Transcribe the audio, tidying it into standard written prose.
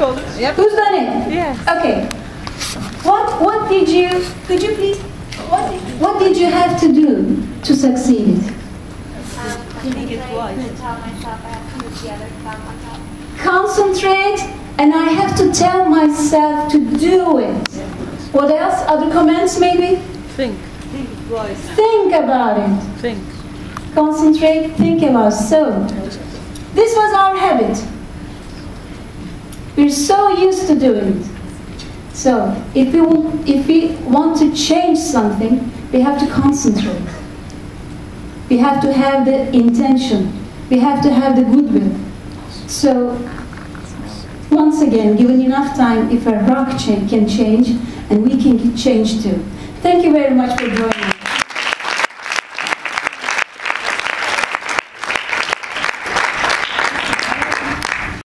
Yep. Who's done it? Yes. Okay. What did you, could you please, what did you have to do to succeed? Concentrate, and I have to tell myself to do it. What else? Other comments maybe? Think. Think about it. Think. Concentrate, think about it. So, this was our habit. We're so used to doing it. So, if we want to change something, we have to concentrate. We have to have the intention. We have to have the goodwill. So, once again, given enough time, if a rock can change, and we can change too. Thank you very much for joining us.